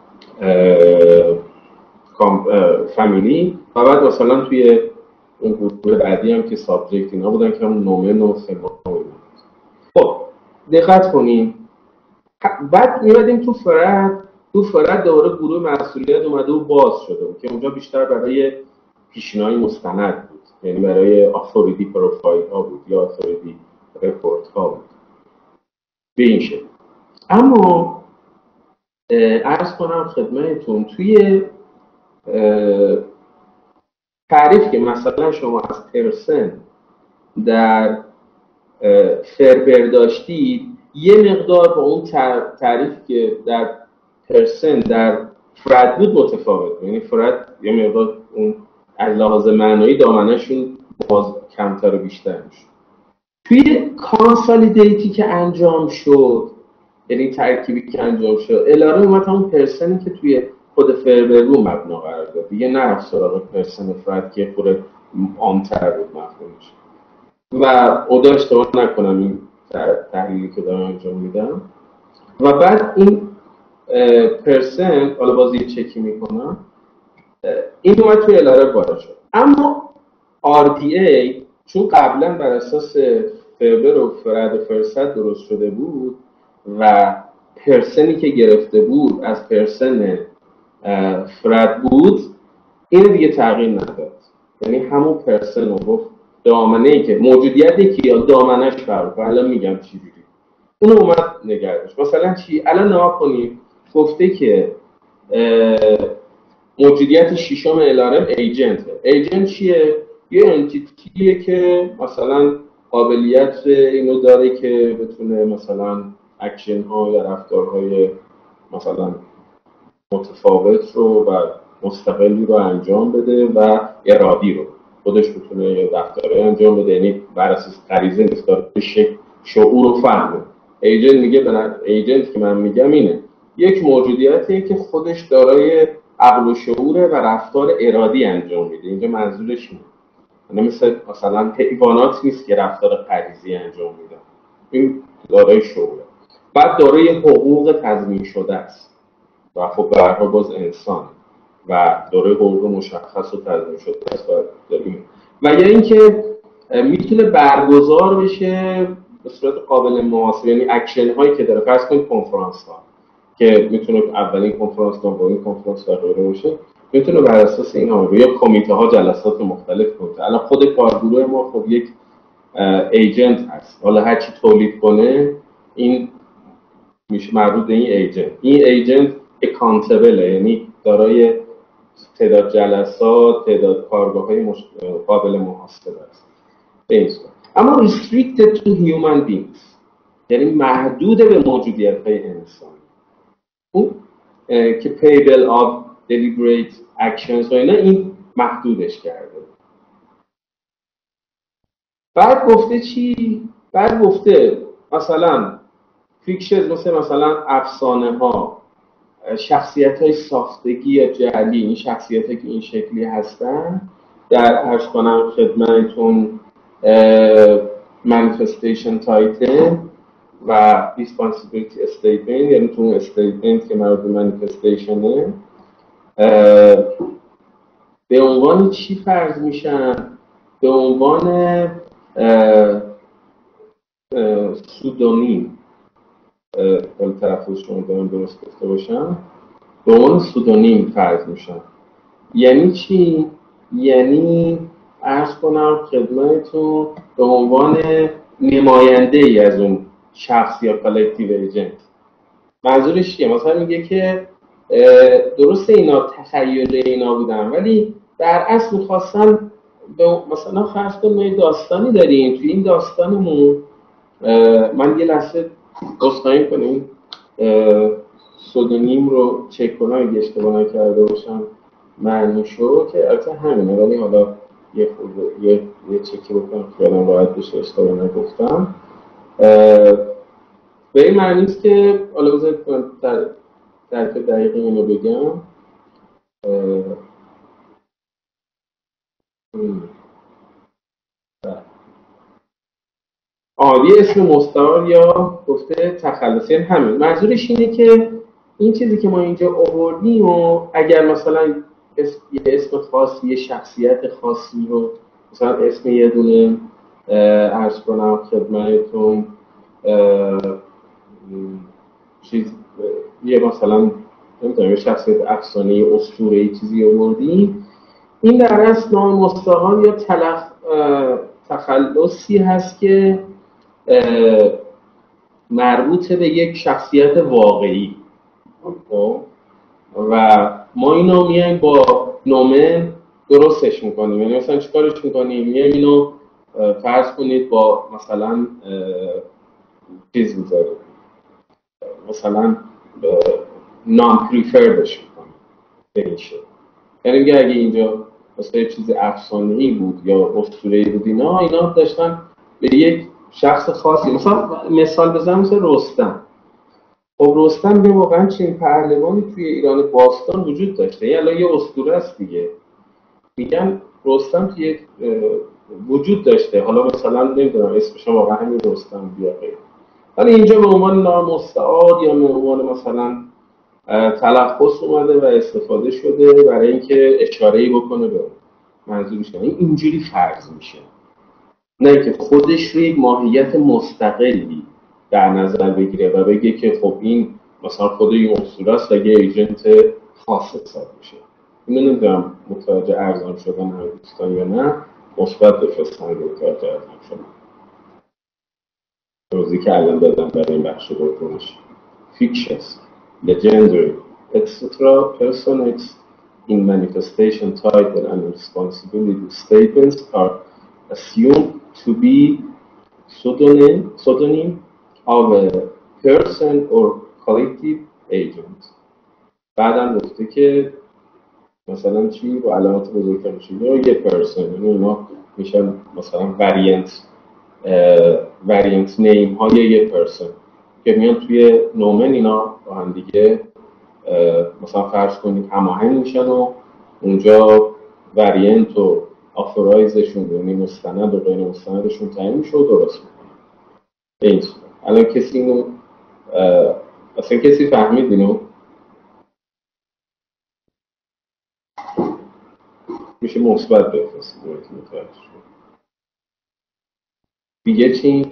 فامیلی، و بعد مثلا توی اون گروه بعدی هم که سابجکت اینا بودن که همون نومن و سمان و اینا. خب دقت کنیم بعد میادیم تو فرد دوباره گروه مسئولیت اومده و باز شده که اونجا بیشتر برای پیشینه‌های مستند بود، یعنی برای اتوریتی پروفایل ها بود یا اتوریتی رپورت ها بود به این شکل. اما عرض کنم خدمتتون توی تعریف که مثلا شما از پرسن در فربر داشتید یه مقدار با اون تعریف که در پرسن در فرد بود متفاوت، یعنی فرد یه مقدار اون از لحاظ معنایی دامنه‌شون باز کمتر و بیشتر میشه. توی کانسالیدیتی که انجام شد، یعنی ترکیبی که انجام شد، الاره اومد همون پرسنی که توی خود فربر رو مبنا قرار داد دیگه، نه سراغ پرسن فرد که خود عام‌تر بود مفهومش. و اودا اشتباه نکنم این تحلیلی که دارم انجام میدم. و بعد این پرسن، حالا باز یه چکی میکنم، این اومد توی الاره وارد شد. اما RDA چون قبلا بر اساس فربر و فرد و فرست درست شده بود و پرسنی که گرفته بود از پرسن فرد بود، این دیگه تغییر نداد. یعنی همون پرسن رو گفت دامنه‌ای که موجودیت یکی یا دامنه‌اش فرق کنه. الان میگم چی جوری اون اومد نگردش. مثلا چی؟ الان نگاه کنید، گفته که موجودیت ششم الارم ایجنته. ایجنت چیه؟ یه انتیتیه که مثلا قابلیت اینو داره که بتونه مثلا اکشن ها یا رفتارهای مثلا متفاوت رو و مستقلی رو انجام بده و ارادی رو خودش بتونه یه رفتاری انجام بده، یعنی بر اساس غریزه نیست، داره شعور و فهمه. ایجنت میگه ایجنت که من میگم اینه، یک موجودیتیه که خودش دارای عقل و شعوره و رفتار ارادی انجام میده. اینجا منظورش اینه، مثلا حیوانات نیست که رفتار غریزی انجام میده، این دارای شعوره. بعد دارای حقوق تضمین شده است و خب به هر حال باز انسان و دارای حقوق مشخص و تضمین شده است و یا اینکه میتونه برگزار بشه به صورت قابل محاسبه، یعنی اکشن هایی که داره. فرض کنید کنفرانس ها که میتونه اولین کنفرانس دومین کنفرانس و غیره باشه، میتونه بر اساس اینا یا کمیته ها جلسات مختلف کنه. الان خود کارگروه ما خب یک ایجنت هست، حالا هر چی تولید کنه این میشه مربوط به این ایجنت. این ایجنت اکانتبل، یعنی دارای تعداد جلسات، تعداد کارگاه‌های قابل محاسبه است. اما restricted to human beings، یعنی محدود به موجودیت‌های انسانی. اون که payable of deliberate actions و اینا، این محدودش کرده. بعد گفته چی؟ بعد گفته مثلا فیکشنز مثلا افسانه ها، شخصیت های ساختگی یا جعلی، این شخصیت ها که این شکلی هستن در عرض کنم خدمتتون manifestation title و responsibility statement، یعنی تو اون statement که مربوط به manifestationه به عنوان چی فرض میشن؟ به عنوان سودونیم، تلفظشون رو درست گفته باشم، به عنوان سودونیم فرض میشن. یعنی چی؟ یعنی عرض کنم خدمتتون به عنوان نماینده ای از اون شخص یا کالکتیو ایجنت. منظورش چیه؟ مثلا میگه که درسته اینا تخیل اینا بودن، ولی در اصل میخواستن مثلا فرض کنیم یه داستانی داریم، توی این داستانمون من یه لحظه گفتایم کنیم سودونیم رو چک کنم اگه اشتباه نکرده باشم معنیشو، که البته همینه، ولی حالا یه چکی بکنم خیالم راحت بشه اشتباه نگفتم. به این معنی است که حالا بذارید درک دقیق اینو بگم. یه اسم مستعار یا گفته تخلصی، همین منظورش اینه که این چیزی که ما اینجا آوردیم و اگر مثلا یه اسم خاصی، یه شخصیت خاصی رو مثلا اسم یه دونه عرض کنم خدمتتون چیز یه مثلا نمیدونم یه شخصیت افسانه اسطوره‌ای چیزی آوردیم، این در اصل نام مستعار یا تخلصی هست که مربوط به یک شخصیت واقعی و ما اینو میایم با نومن درستش میکنیم. یعنی مثلا چیکارش میکنیم؟ میایم اینو فرض کنید با مثلا چیز میذاریم، مثلا نام پریفردش میکنیم به این شکل. یعنی میگه اگه اینجا مثلا یه چیز افسانه‌ای بود یا اسطوره‌ای بود، اینا داشتن به یک شخص خاصی، مثلا مثال بزنم مثل رستم. خب رستم یه واقعا چنین پهلوانی توی ایران باستان وجود داشته. یعنی الان یه اسطوره است دیگه، میگن رستم توی وجود داشته. حالا مثلا نمیدونم اسمش واقعا همین رستم بیاد، ولی اینجا به عنوان نامستعار یا به عنوان مثلا تلفظ اومده و استفاده شده برای اینکه اشاره‌ای بکنه به منظورش. اینجوری فرض میشه، نه اینکه خودش رو یک ماهیت مستقلی در نظر بگیره و بگه که خب این مثلا خود این اسطوره است و یه ایجنت خاص حساب میشه. اینو نمیدونم متوجه ارزان شدن همه دوستان یا نه، مثبت بفرستن اگه متوجه ارزان شدن. توضیحی که الان دادم برای این بخش دومش. Fictions, legendary, etc. personates in manifestation title and responsibility statements are assumed to be pseudonym of a person or collective agent. بعدم گفته که مثلا چی با علامات بزرگتر میشه یا یه پرسن، یعنی اینا میشن مثلا وریانت نیم های یه پرسن که میان توی نومن اینا با هم دیگه مثلا فرض کنید هماهنگ میشن و اونجا وریانت و آفرایزشون، یعنی مستند و غیر مستندشون تعیین میشه و درست میکنه. این صورت الان کسی اینو اصلا کسی فهمید اینو؟ میشه مثبت بفرستید متوجه شد. دیگه چی؟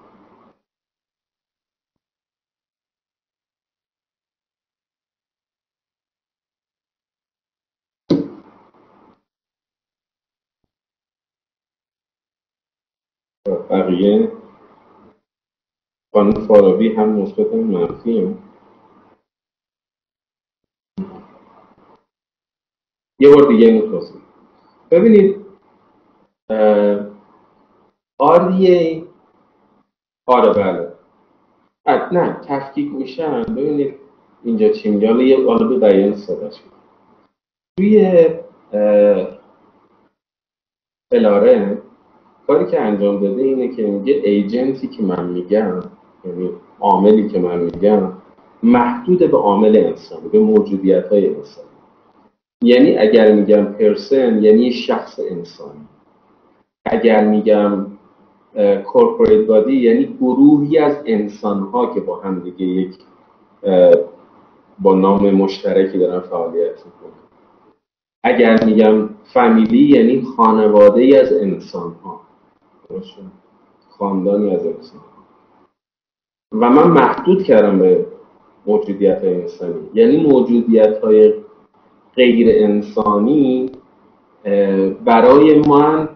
بقیه قانون فارابی هم مثبت هم منفی هم. یه بار دیگه اینو توضیح ببینید. RDA آره بله نه تفکیک میشن. ببینید اینجا چی میگه، حالا یه قالب بیان صداش توی الارم کاری که انجام داده اینه که میگه ایجنتی که من میگم، یعنی عاملی که من میگم محدود به عامل انسانی، به موجودیت های انسانی. یعنی اگر میگم پرسن یعنی شخص انسانی، اگر میگم کورپوریت بادی یعنی گروهی از انسان‌ها که با هم دیگه یک با نام مشترکی دارن فعالیت میکنن. اگر میگم فامیلی یعنی خانواده‌ای از انسان‌ها، خاندانی از انسان‌ها. و من محدود کردم به موجودیت‌های انسانی، یعنی موجودیت‌های غیر انسانی برای من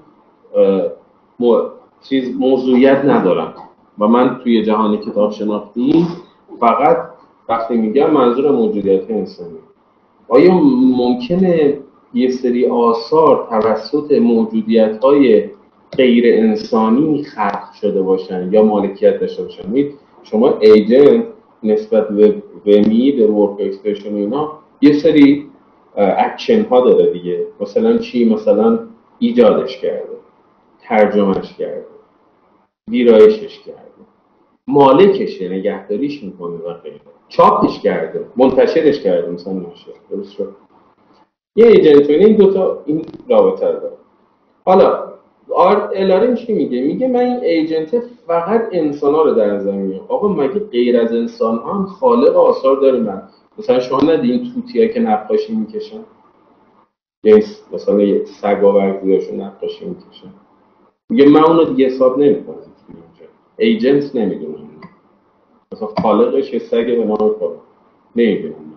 موضوعیت ندارم و من توی جهان کتاب شناختی فقط وقتی میگم منظور موجودیت انسانی. آیا ممکنه یه سری آثار توسط موجودیت‌های غیر انسانی خلق شده باشن یا مالکیت داشته باشن؟ شما ایجنت نسبت به ومی به ورک اکسپرشن اینا یه سری اکشن ها داره دیگه. مثلا چی؟ مثلا ایجادش کرده، ترجمهش کرده، ویرایشش کرده، مالکشه، نگهداریش میکنه و غیره، چاپش کرده، منتشرش کرده، مثلا ناشر. درست شد؟ یه ایجنت این دوتا این رابطه داره. حالا الارم چی میگه؟ میگه من این ایجنت فقط انسان ها رو در نظر میگیرم. آقا مگه غیر از انسان ها هم خالق آثار داره؟ من مثلا شما ندید توتی‌ها که نقاشی میکشن، یعنی مثلا یه سگا ورزیاشون نقاشی میکشن، میگه من اونو دیگه حساب نمیکنم، ایجنت نمیدونم، مثلا خالقش یه سگه به نام خودم نمیدونم،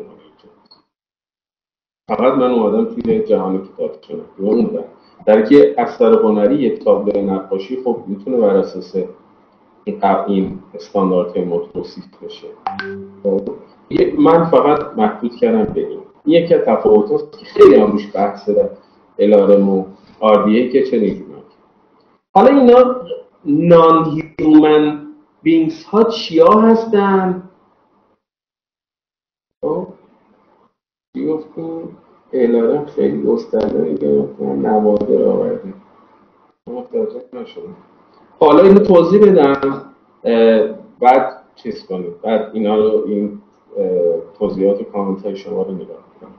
فقط من اومدم توی جهان کتاب شناختی اومدم در که اثر هنری یک تابلو نقاشی خب میتونه بر اساس این استانداردهای ما توصیف بشه. من فقط محدود کردم به این یکی از تفاوتاست که خیلی هم روش بحث داره الارم و RDA که چه نیجونه. حالا اینا نان هیومن بینگز ها چیا هستن؟ چی گفتیم؟ الارم خیلی گسترده میگه نوادر آوردیم متوجه نشدم. حالا اینو توضیح بدم بعد چیز کنید، بعد اینا رو این توضیحات و کامنت های شما رو نگاه کنید.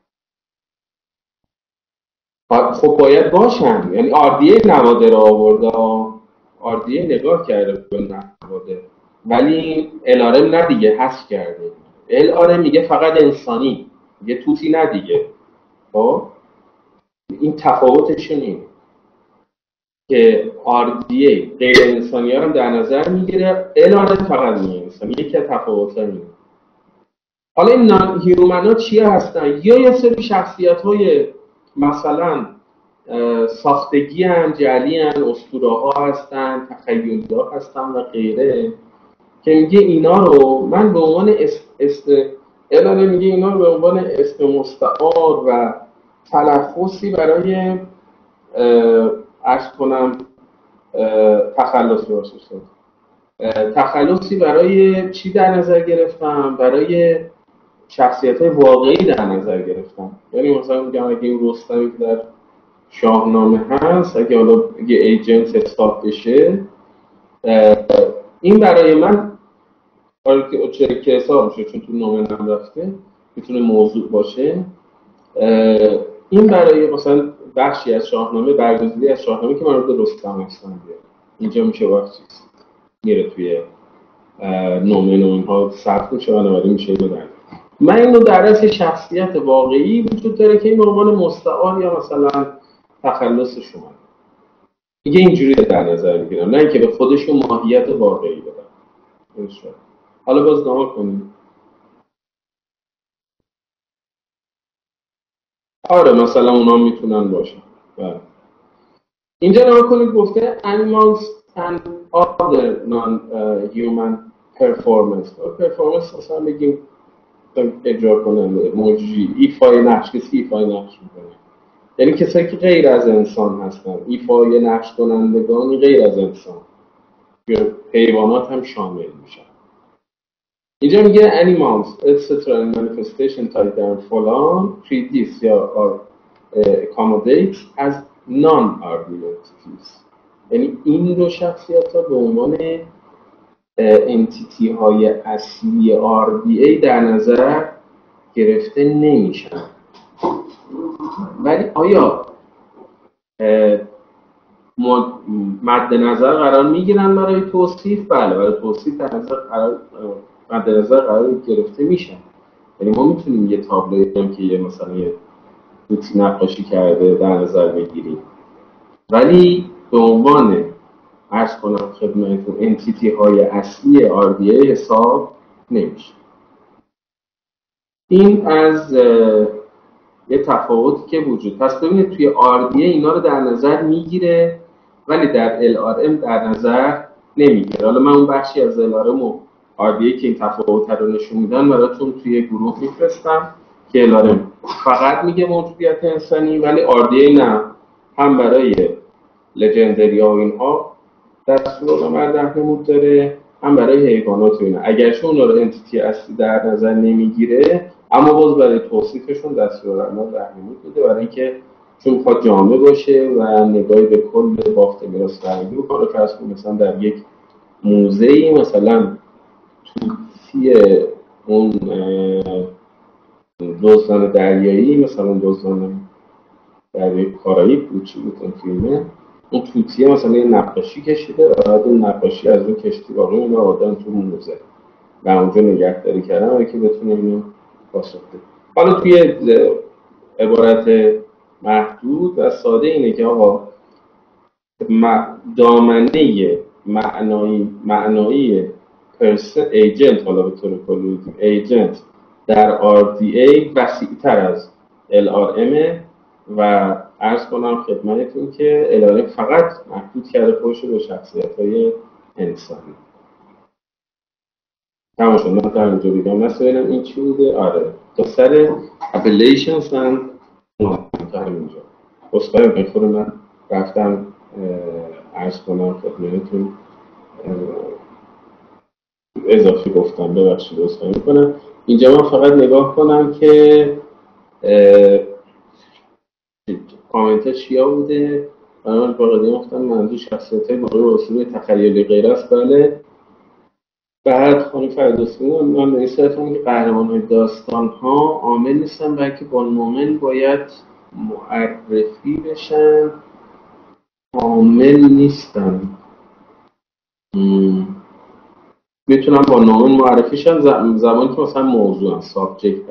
خب باید باشن، یعنی RDA نواده رو آورده، RDA نگاه کرده به نواده، ولی LRM نه دیگه، حذف کرده. LRM میگه فقط انسانی، میگه توتی نه دیگه. خب این تفاوتش اینه که RDA غیر انسانی ها رو در نظر میگیره، LRM فقط میگه انسانی. یکی از تفاوت‌ها اینه. حالا این نان هیومن ها چیه هستن؟ یا یه سری شخصیت های مثلا ساختگی هن، جعلی هن، اسطوره ها هستن، تخیلی ها هستن و غیره، که میگه اینا رو من به عنوان الان میگه اینا رو به عنوان اسم مستعار و تلفظی برای عرض کنم تخلصی برای چی در نظر گرفتم؟ برای شخصیت‌های واقعی در نظر گرفتم. یعنی مثلا میگم اگه این رستمی که در شاهنامه هست، اگه حالا یه ایجنت حساب بشه، این برای من چه که حساب میشه، چون تو نامه نم رفته میتونه موضوع باشه. این برای مثلا بخشی از شاهنامه، برگزیدی از شاهنامه که من رو رستم هستم اینجا میشه وقتی میره توی نومن و اینها ثبت میشه، بنابراین میشه اینو در من اینو در از شخصیت واقعی وجود داره که این به عنوان مستعار یا مثلا تخلص شما دیگه اینجوری در نظر میگیرم، نه اینکه به خودشون ماهیت واقعی بدن. حالا باز نگاه کنیم. آره مثلا اونا میتونن باشن. اینجا نگاه کنید گفته animals and other non-human performance. performance مثلا بگیم اجرا کننده، موجی، ایفای نقش، کسی ایفای نقش میکنه، یعنی کسایی که غیر از انسان هستن، ایفای نقش کنندگانی غیر از انسان، حیوانات هم شامل میشن. اینجا میگه animals etc manifestation type در فلان treat this یا accommodate as non-argumentative، یعنی این دو شخصیت ها به عنوان انتیتی های اصلی RDA در نظر گرفته نمیشن. ولی آیا مد نظر قرار میگیرن برای توصیف؟ بله، برای توصیف در نظر مد نظر قرار گرفته میشن. یعنی ما میتونیم یه تابلویی هم که یه مثلا یه دوتی نقاشی کرده در نظر بگیریم، ولی به عنوان عرض کنم خدمتتون انتیتی های اصلی RDA حساب نمیشه. این از یه تفاوتی که وجود پس ببینید توی RDA اینا رو در نظر میگیره ولی در LRM در نظر نمیگیره. حالا من اون بخشی از LRM و RDA که این تفاوت رو نشون میدن براتون توی گروه میفرستم که LRM فقط میگه موجودیت انسانی، ولی RDA نه، هم برای لژندری ها و اینها دستورالعمل در نمود داره، هم برای حیوانات و اینا. اگرچه اونا رو انتیتی اصلی در نظر نمیگیره، اما باز برای توصیفشون دستورالعمل در نمود بوده، برای اینکه چون میخواد جامع باشه و نگاهی به کل بافت میراث فرهنگی بکنه. فرض کنید مثلا در یک موزه‌ای مثلا توتی اون دزدان دریایی، مثلا دزدان دریایی کارائیب بود، چی بود اون فیلمه، اون توتیه مثلا یه نقاشی کشیده و بعد اون نقاشی از اون کشتی واقعی اون آوردن تو موزه و اونجا نگهداری کردن برای که بتونه اینو پاسخ بده. حالا توی عبارت محدود و ساده اینه که آقا دامنه معنایی ایجنت، حالا به طور کلی ایجنت در RDA وسیع‌تر از LRM و عرض کنم خدمتتون که LRM فقط محدود کرده خودش رو به شخصیت‌های انسانی. تمام شد. من تا اینجا دیدم نست ببینم این چی بوده. آره تا سر appellations من تا همینجا بسخواهیم به خود من رفتم عرض کنم خدمتتون اضافی گفتم، ببخشید بسخواهیم کنم. اینجا من فقط نگاه کنم که کامنت چیا بوده. من با قدیم گفتم منظور شخصیت‌های واقعی و اصولی تخیلی غیر است. بله بعد خانم فردوسی من به این صورتم که قهرمان‌های داستان‌ها عامل نیستن، بلکه با نومن باید معرفی بشن، عامل نیستن. میتونم با نومن معرفی شن زمانی که مثلا موضوع هست، سابجکت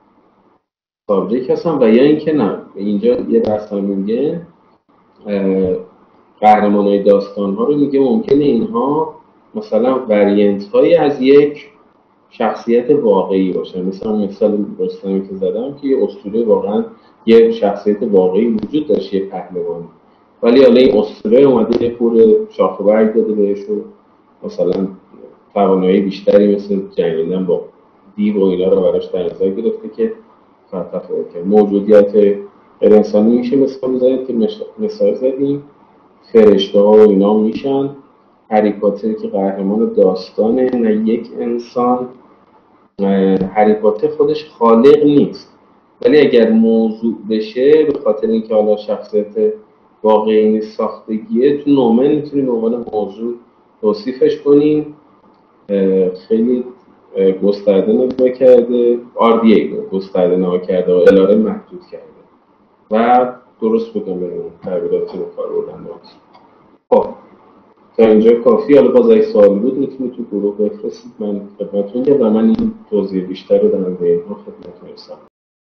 هستن و یا اینکه نه. اینجا یه بحث هم میگه قهرمان‌های داستان‌ها رو میگه ممکنه اینها مثلا وریانت هایی از یک شخصیت واقعی باشه. مثال رستمی که زدم که یه اسطوره واقعا یه شخصیت واقعی وجود داشت، یه پهلوان، ولی حالا این اسطوره اومده یه پور شاخ و برگ داده بهش و مثلا توانایی بیشتری مثل جنگیدن با دیو و اینا رو براش در نظر گرفته که تفاوت موجودیت غیر انسانی میشه. مثال زدیم فرشته ها و اینا میشن. هری پاتر که قهرمان داستانه، نه یک انسان. هری پاتر خودش خالق نیست، ولی اگر موضوع بشه به خاطر اینکه حالا شخصیت واقعی نیست، ساختگیه، تو نومن میتونیم به عنوان موضوع توصیفش کنیم. خیلی گسترده نگاه کرده، RDA گسترده نگاه کرده و الاره محدود کرده و درست بودم به اون تغییراتی رو کار بردن داشت. خب تا اینجا کافی. حالا باز اگه سوالی بود میتونید تو گروه بفرستید، من خدمتتون و من این توضیح بیشتر رو دارم به اینها خدمتتون ارسال